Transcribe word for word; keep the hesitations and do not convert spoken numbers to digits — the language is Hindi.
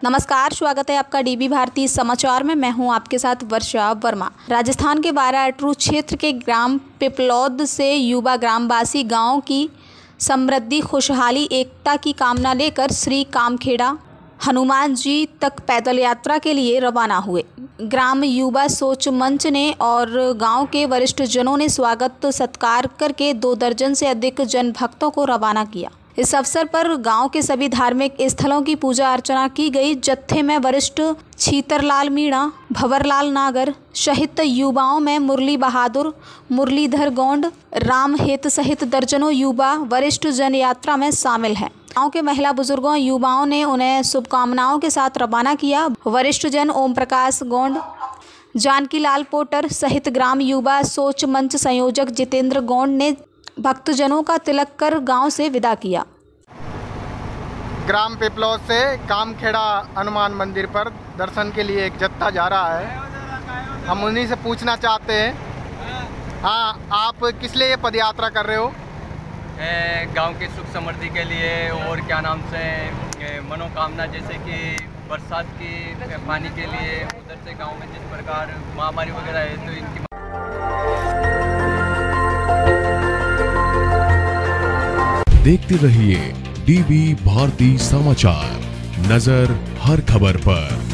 नमस्कार, स्वागत है आपका डीबी भारती समाचार में। मैं हूं आपके साथ वर्षा वर्मा। राजस्थान के बारा अटरू क्षेत्र के ग्राम पिपलौद से युवा ग्रामवासी गांव की समृद्धि, खुशहाली, एकता की कामना लेकर श्री कामखेड़ा हनुमान जी तक पैदल यात्रा के लिए रवाना हुए। ग्राम युवा सोच मंच ने और गांव के वरिष्ठ जनों ने स्वागत सत्कार करके दो दर्जन से अधिक जन भक्तों को रवाना किया। इस अवसर पर गांव के सभी धार्मिक स्थलों की पूजा अर्चना की गई। जत्थे में वरिष्ठ छीतरलाल मीणा, भंवरलाल नागर सहित युवाओं में मुरली बहादुर, मुरलीधर गोंड, राम हेत सहित दर्जनों युवा वरिष्ठ जन यात्रा में शामिल हैं। गांव के महिला बुजुर्गों युवाओं ने उन्हें शुभकामनाओं के साथ रवाना किया। वरिष्ठ जन ओम प्रकाश गोंड, जानकी लाल पोटर सहित ग्राम युवा सोच मंच संयोजक जितेंद्र गोंड ने भक्तजनों का तिलक कर गांव से विदा किया। ग्राम पिपलौद से कामखेड़ा हनुमान मंदिर पर दर्शन के लिए एक जत्था जा रहा है। हम उन्हीं से पूछना चाहते हैं, हाँ, आप किस लिए पद यात्रा कर रहे हो? गांव की सुख समृद्धि के लिए और क्या नाम से मनोकामना, जैसे कि बरसात की पानी के लिए, उधर से गांव में जिस प्रकार महामारी वगैरह है तो इनकी देखते रहिए डीबी भारती समाचार, नजर हर खबर पर।